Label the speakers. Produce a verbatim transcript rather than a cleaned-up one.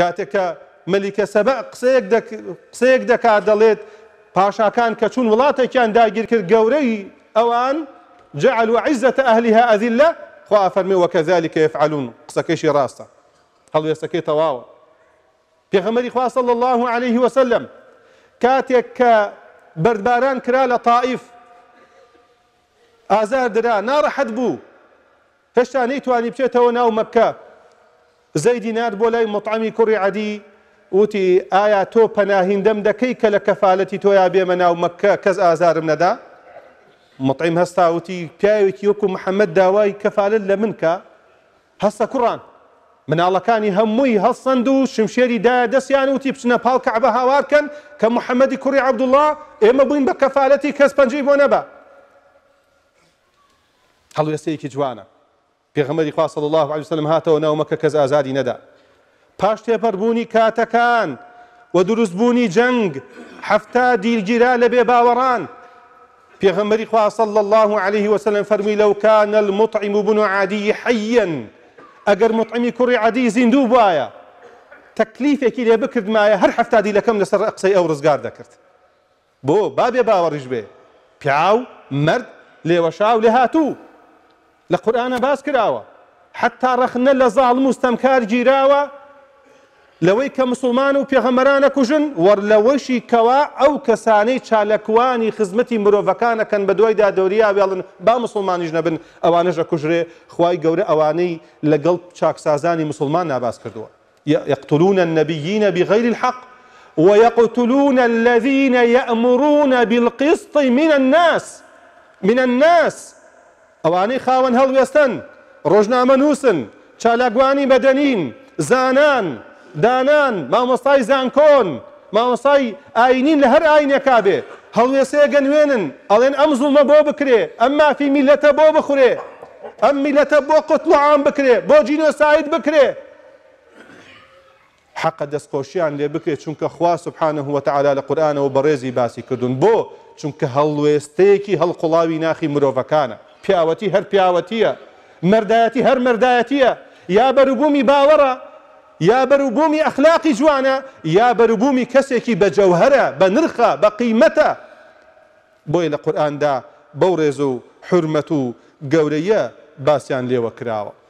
Speaker 1: کاتێک مەلیکە سەبە قسەیەک دەکات دەڵێت پاشاکان کە چوون وڵاتێکیان داگیر کرد گەورەی ئەوان جعلوا عزة أهلها أذلة خوا فەرمێ وكذلك يفعلون قسەکەیشی ڕاستە هەڵوێستەکەی تەواوە. پێغەمبەری خوا صلی الله عليه وسلم کاتێک کە بەردباران کرا لە تائیف ئازار درا ناڕەحەت بوو هێشتا نەیتوانی بچێتەوە ناو مەککە زەیدی نات بۆ لای مطعمی کوڕی عەدی وتی ئایا تۆ پەناهیندەم دەکەی کە لە کەفالەتی تۆیا بێمە ناو مەککە کەس ئازارم نەدا؟ مطعیم هەستا وتی پیاوێکی وەکو محەممەد داوای کەفالت لە من کە هەستە کوڕان مناڵەکانی هەمووی هەڵسەند و شمشێری دایە دەستیان وتی بچنە پاڵ کەعبە هاوارکەن کە محەممەدی کوڕی عەبدوڵڵا ئێمە بووین بە کەفالەتی کەس پەنجەی بۆ نەبا. هەڵوێستەیەکی جوانە. پێغەمبەری خوا صلی الله علیه وسلم هاتەوە ناو مەککە کەس ئازاری نەدا. پاش تێپەڕبوونی کاتەکان و دروستبوونی جەنگ حەفتا دیرگیرا لە بێ باوەڕان پێغەمبەری خوا صلی الله عليه وسلم فەرمی لەو کان المطعم بن عەدی حەیەن ئەگەر مطعمی کوڕی عەدی زیندوو بوایە تەکلیفێکی لێ بکردمایە هەر حەفتا دیلەکەم لەسەر قسەی ئەو ڕزگار دەکرد. بۆ با بێ باوەڕیش بێ پیاو مرد لێوەشاو لێ هاتوو لە قورئانە باس کراوە حتا ڕەخنە لە زاڵم و ستەمکار گیراوە لەوەی کە مسلمان و پێغەمبەرانە کوژن وەر لەوەشی کەوا ئەو کەسانەی چالەکوانی خزمەتی مرۆڤەکانەکەن بە دوایدا دەوریا بێڵن با مسلمانیش نەبن ئەوانەش ئەکوژرێ خوای گەورە ئەوانەی لەگەڵ چاکسازانی مسلمان ناباس کردووە. يقتلون النبيين بغير الحق ويقتلون الذين يأمرون بالقسط من الناس من الناس ئەوانەی خاوەن هەڵوێستن ڕۆژنامە نووسن چالاکوانی بەدەنین زانان دانان مامۆستای زانکۆن مامۆستای ئاینین لە هەر ئاینێکا بێ هەڵوێستەیەکە نوێنن ئەڵێن ئەم زوڵمە بۆ بکرێ ئەم مافی میلەتە بۆ بخورێ ئەم میلەتە بۆ قوتڵ عام بکرێ بۆ جینۆساید بکرێ حەقە دەستخۆشیان لێ بکرێت چونکە خوا سبحانه وتعالى لە قورئانەوە بەڕێزی باسی کردوون بۆ چونکە هەڵوێستەیەکی هەڵقوڵاوی ناخی مرۆڤەکانە پیاوەتی هەر پیاوەتیە مەردایەتی هەر مەردایەتیە یا بەروبوومی باوەڕە یا بەروبوومی ئەخلاقی جوانە یا بەروبوومی کەسێکی بە جەوهەرە بە نرخە بە قیمەتە بۆیە لە قورئاندا بەو ڕێز و حورمەت و گەورەیە باسییان لێوە کراوە.